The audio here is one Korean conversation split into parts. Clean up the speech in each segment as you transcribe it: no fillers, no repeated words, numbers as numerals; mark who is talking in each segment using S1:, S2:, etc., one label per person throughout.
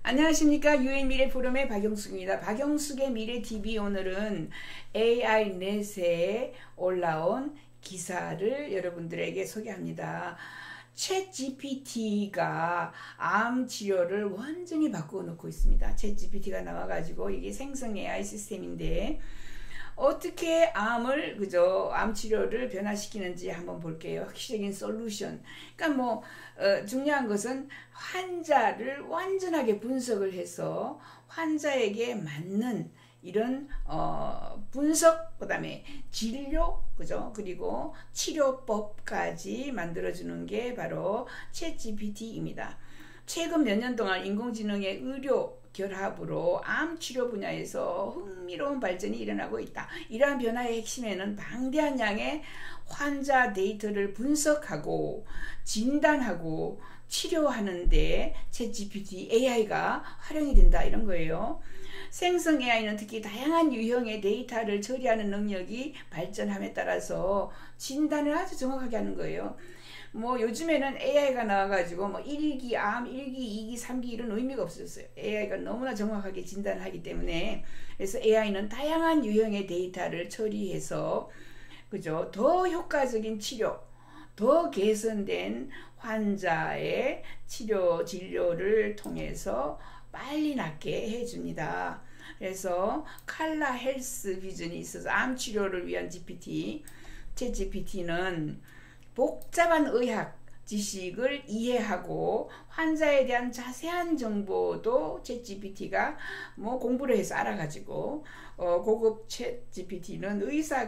S1: 안녕하십니까. 유엔 미래 포럼의 박영숙입니다. 박영숙의 미래 TV 오늘은 AI 넷에 올라온 기사를 여러분들에게 소개합니다. 챗 GPT가 암 치료를 완전히 바꾸어 놓고 있습니다. 챗 GPT가 나와가지고 이게 생성 AI 시스템인데 어떻게 암 치료를 변화시키는지 한번 볼게요. 획기적인 솔루션. 그러니까 중요한 것은 환자를 완전하게 분석을 해서 환자에게 맞는 이런 분석, 그다음에 진료, 그죠? 그리고 치료법까지 만들어주는 게 바로 챗 GPT입니다. 최근 몇 년 동안 인공지능의 의료 결합으로 암 치료 분야에서 흥미로운 발전이 일어나고 있다. 이러한 변화의 핵심에는 방대한 양의 환자 데이터를 분석하고 진단하고 치료하는데 챗GPT AI가 활용이 된다, 이런 거예요. 생성 AI는 특히 다양한 유형의 데이터를 처리하는 능력이 발전함에 따라서 진단을 아주 정확하게 하는 거예요. 요즘에는 AI가 나와가지고 1기 암, 1기, 2기, 3기 이런 의미가 없어졌어요. AI가 너무나 정확하게 진단을 하기 때문에. 그래서 AI는 다양한 유형의 데이터를 처리해서 그죠? 더 효과적인 치료, 더 개선된 환자의 진료를 통해서 빨리 낫게 해줍니다. 그래서 칼라 헬스 비전이 있어서 암 치료를 위한 GPT, 챗 GPT는 복잡한 의학 지식을 이해하고 환자에 대한 자세한 정보도 챗 GPT가 공부를 해서 알아가지고 고급 챗 GPT는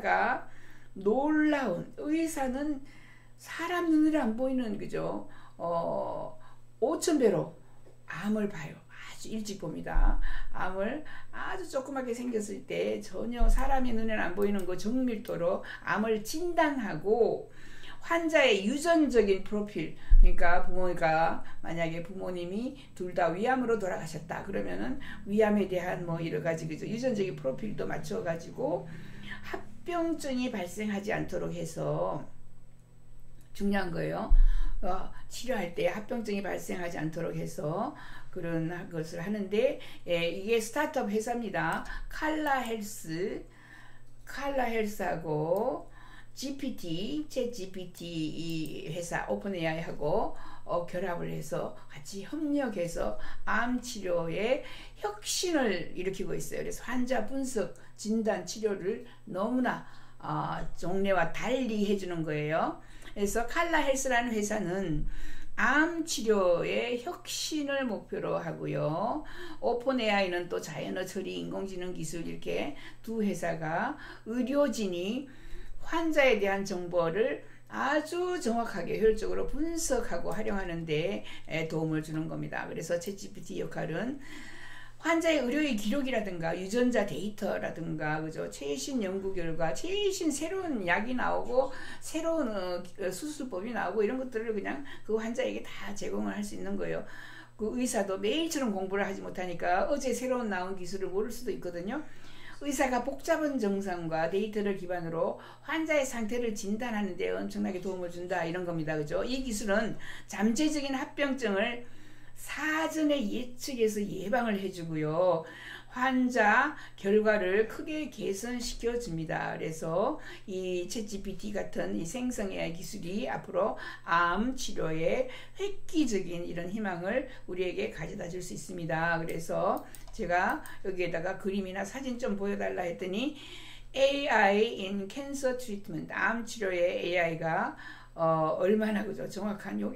S1: 의사는 사람 눈으로 안 보이는, 그죠? 5,000배로 암을 봐요. 아주 일찍 봅니다. 암을 아주 조그맣게 생겼을 때 전혀 사람의 눈에는 안 보이는 그 정밀도로 암을 진단하고 환자의 유전적인 프로필, 그러니까 만약에 부모님이 둘 다 위암으로 돌아가셨다 그러면은 위암에 대한 여러 가지, 그죠? 유전적인 프로필도 맞춰가지고 합병증이 발생하지 않도록 해서, 중요한 거예요. 치료할 때 합병증이 발생하지 않도록 해서 그런 것을 하는데, 이게 스타트업 회사입니다. 칼라 헬스하고 GPT, 챗 GPT 이 회사 오픈 AI하고 결합을 해서 같이 협력해서 암 치료에 혁신을 일으키고 있어요. 그래서 환자 분석, 진단, 치료를 너무나 종래와 달리 해주는 거예요. 그래서 칼라 헬스라는 회사는 암 치료의 혁신을 목표로 하고요. 오픈 AI는 또 자연어 처리, 인공지능 기술, 이렇게 두 회사가 의료진이 환자에 대한 정보를 아주 정확하게 효율적으로 분석하고 활용하는 데 도움을 주는 겁니다. 그래서 챗GPT 역할은 환자의 의료의 기록이라든가 유전자 데이터라든가, 그죠? 최신 연구 결과, 최신 새로운 약이 나오고 새로운 수술법이 나오고 이런 것들을 그냥 그 환자에게 다 제공을 할 수 있는 거예요. 그 의사도 매일처럼 공부를 하지 못하니까 어제 새로운 나온 기술을 모를 수도 있거든요. 의사가 복잡한 증상과 데이터를 기반으로 환자의 상태를 진단하는 데 엄청나게 도움을 준다, 이런 겁니다. 그죠? 이 기술은 잠재적인 합병증을 사전에 예측해서 예방을 해주고요. 환자 결과를 크게 개선시켜 줍니다. 그래서 이 챗GPT 같은 이 생성 AI 기술이 앞으로 암 치료에 획기적인 이런 희망을 우리에게 가져다 줄 수 있습니다. 그래서 제가 여기에다가 그림이나 사진 좀 보여달라 했더니 AI in Cancer Treatment, 암 치료의 AI가 얼마나, 그죠? 정확한 여기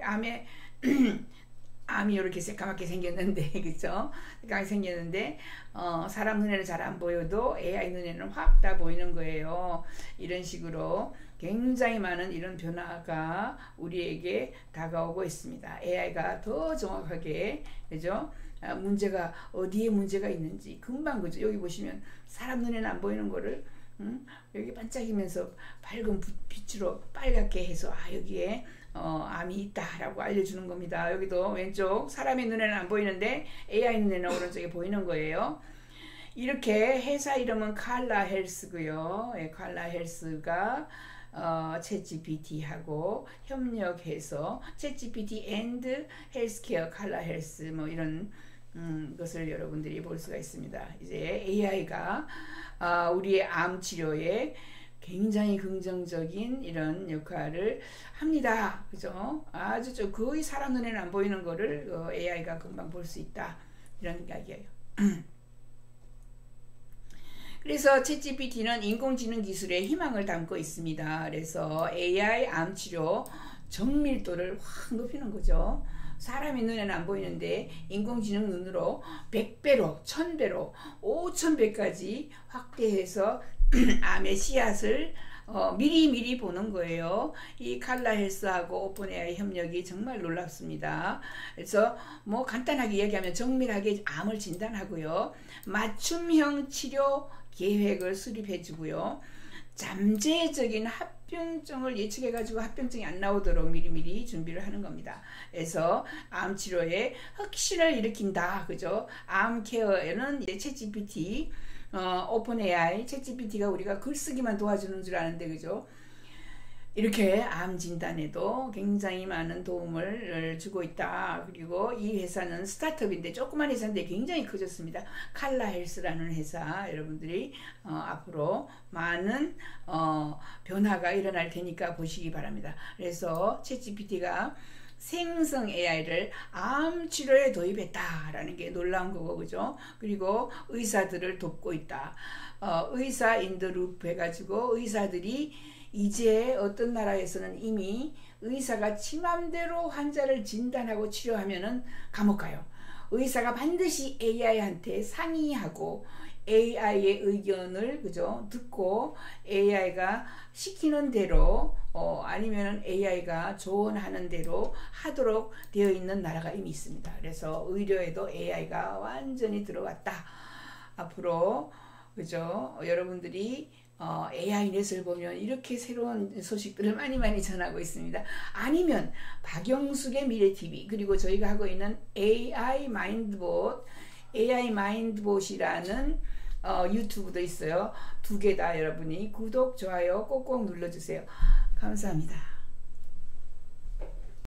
S1: 암이 이렇게 새까맣게 생겼는데, 그죠? 새까맣게 생겼는데 사람 눈에는 잘 안 보여도 AI 눈에는 확 다 보이는 거예요. 이런 식으로 굉장히 많은 이런 변화가 우리에게 다가오고 있습니다. AI가 더 정확하게, 그죠? 어디에 문제가 있는지 금방, 그죠? 여기 보시면 사람 눈에는 안 보이는 거를 여기 반짝이면서 밝은 빛으로 빨갛게 해서 여기에 암이 있다라고 알려주는 겁니다. 여기도 왼쪽 사람의 눈에는 안 보이는데 AI 눈에는 오른쪽에 보이는 거예요. 이렇게 회사 이름은 칼라 헬스고요. 칼라 헬스가 챗GPT하고 협력해서 챗GPT and 헬스케어 칼라 헬스 이런 것을 여러분들이 볼 수가 있습니다. 이제 AI가 우리의 암 치료에 굉장히 긍정적인 이런 역할을 합니다. 그죠? 아주 거의 사람 눈에는 안 보이는 거를 AI가 금방 볼 수 있다. 이런 이야기예요. 그래서 챗GPT는 인공지능 기술에 희망을 담고 있습니다. 그래서 AI 암 치료 정밀도를 확 높이는 거죠. 사람의 눈에는 안 보이는데 인공지능 눈으로 100배로, 1000배로, 5000배까지 확대해서 암의 씨앗을 미리 보는 거예요. 이 칼라 헬스하고 오픈 AI 협력이 정말 놀랍습니다. 그래서 뭐 간단하게 얘기하면 정밀하게 암을 진단하고요. 맞춤형 치료 계획을 수립해 주고요. 잠재적인 합병증을 예측해가지고 합병증이 안 나오도록 미리미리 준비를 하는 겁니다. 그래서 암 치료에 혁신을 일으킨다. 그죠? 암 케어에는 이제 챗GPT, 오픈 AI, 챗GPT가 우리가 글쓰기만 도와주는 줄 아는데, 그죠? 이렇게 암 진단에도 굉장히 많은 도움을 주고 있다. 그리고 이 회사는 스타트업인데 조그만 회사인데 굉장히 커졌습니다. 칼라 헬스라는 회사, 여러분들이 앞으로 많은 변화가 일어날 테니까 보시기 바랍니다. 그래서 챗GPT가 생성 AI를 암 치료에 도입했다라는 게 놀라운 거고, 그죠? 그리고 의사들을 돕고 있다. 의사 인더룹 해가지고 의사들이 이제 어떤 나라에서는 이미 의사가 지 맘대로 환자를 진단하고 치료하면은 감옥 가요. 의사가 반드시 AI한테 상의하고 AI의 의견을 그죠 듣고 AI가 시키는 대로 아니면은 AI가 조언하는 대로 하도록 되어 있는 나라가 이미 있습니다. 그래서 의료에도 AI가 완전히 들어왔다. 앞으로 그죠 여러분들이 AI넷을 보면 이렇게 새로운 소식들을 많이 전하고 있습니다. 아니면 박영숙의 미래TV 그리고 저희가 하고 있는 AI 마인드봇이라는 유튜브도 있어요. 두 개 다 여러분이 구독, 좋아요 꼭꼭 눌러주세요. 감사합니다.